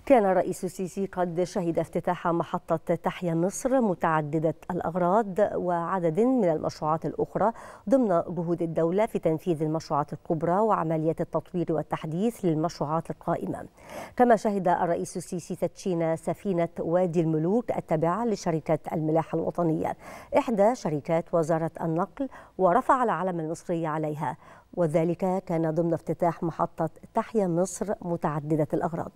كان الرئيس السيسي قد شهد افتتاح محطة تحيا مصر متعددة الأغراض وعدد من المشروعات الأخرى ضمن جهود الدولة في تنفيذ المشروعات الكبرى وعمليات التطوير والتحديث للمشروعات القائمة. كما شهد الرئيس السيسي تدشين سفينة وادي الملوك التابعة لشركة الملاحة الوطنية، إحدى شركات وزارة النقل، ورفع العلم المصري عليها، وذلك كان ضمن افتتاح محطة تحيا مصر متعددة الأغراض.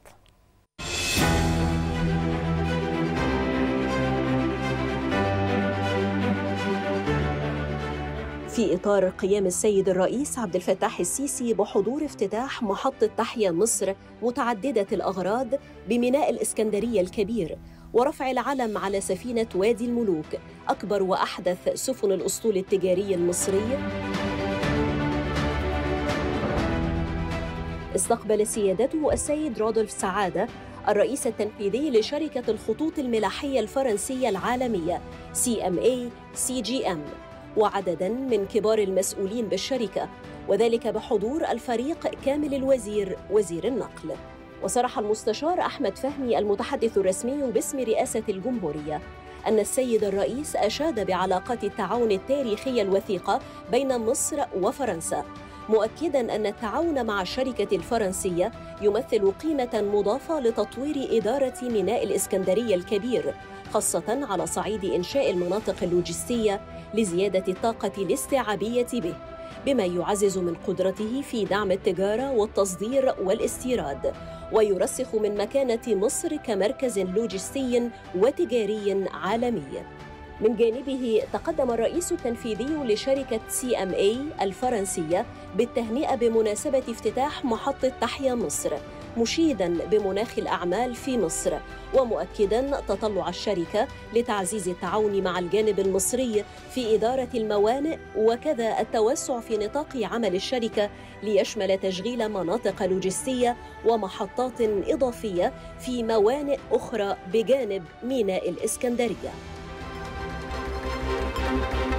في إطار قيام السيد الرئيس عبد الفتاح السيسي بحضور افتتاح محطة تحيا مصر متعددة الأغراض بميناء الإسكندرية الكبير، ورفع العلم على سفينة وادي الملوك أكبر وأحدث سفن الأسطول التجاري المصري، استقبل سيادته السيد رودولف سعادة الرئيس التنفيذي لشركة الخطوط الملاحية الفرنسية العالمية CMA CGM وعدداً من كبار المسؤولين بالشركة، وذلك بحضور الفريق كامل الوزير وزير النقل. وصرح المستشار أحمد فهمي المتحدث الرسمي باسم رئاسة الجمهورية أن السيد الرئيس أشاد بعلاقات التعاون التاريخية الوثيقة بين مصر وفرنسا، مؤكداً أن التعاون مع الشركة الفرنسية يمثل قيمة مضافة لتطوير إدارة ميناء الإسكندرية الكبير، خاصة على صعيد إنشاء المناطق اللوجستية لزيادة الطاقة الاستيعابية به، بما يعزز من قدرته في دعم التجارة والتصدير والاستيراد، ويرسخ من مكانة مصر كمركز لوجستي وتجاري عالمي. من جانبه تقدم الرئيس التنفيذي لشركة CMA الفرنسية بالتهنئة بمناسبة افتتاح محطة تحيا مصر، مشيداً بمناخ الأعمال في مصر، ومؤكداً تطلع الشركة لتعزيز التعاون مع الجانب المصري في إدارة الموانئ، وكذا التوسع في نطاق عمل الشركة ليشمل تشغيل مناطق لوجستية ومحطات إضافية في موانئ أخرى بجانب ميناء الإسكندرية.